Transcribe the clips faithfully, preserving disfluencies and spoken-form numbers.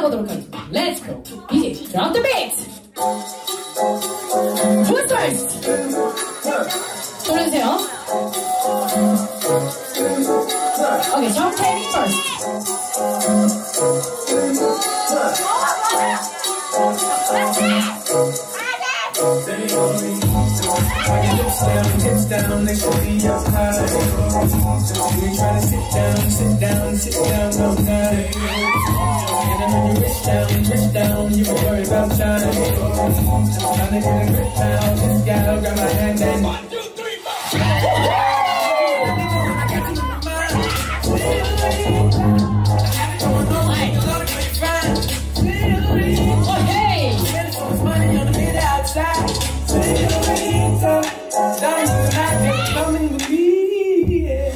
가보도록 하겠습니다. Let's go. 디제이 drop the beat. Who's first? 돌려주세요. Okay, John Kenny first. I get hips down, hips down, they should be up high. You try to sit down, sit down, sit down, no time. And then when you reach down, reach down, you won't worry about time. Trying to get a grip now, this gal got my hand and one, two, three, four. Okay. Money on the bed outside. Coming with me, yeah.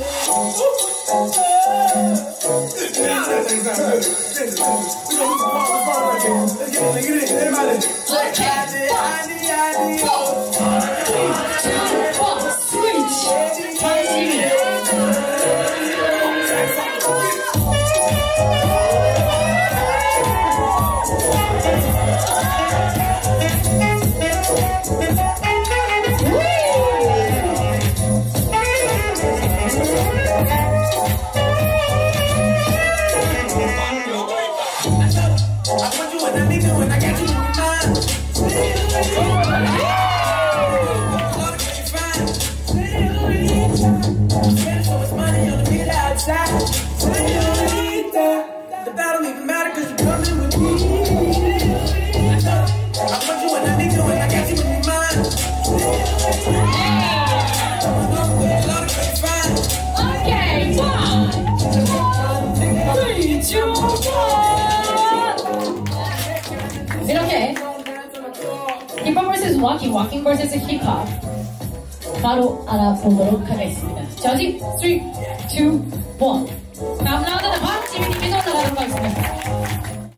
이렇게 힙합 vs 워킹, 워킹 vs 힙합 바로 알아보도록 하겠습니다. 저지 삼, 이, 일. 다음 라운드는 바로 지민님께서 나가도록 하겠습니다.